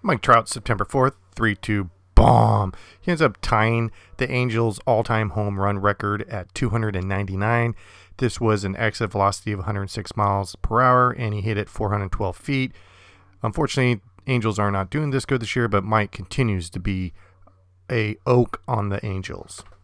Mike Trout, September 4th, 3-2 bomb. He ends up tying the Angels' all-time home run record at 299. This was an exit velocity of 106 miles per hour, and he hit it 412 feet. Unfortunately, Angels are not doing this good this year, but Mike continues to be a oak on the Angels.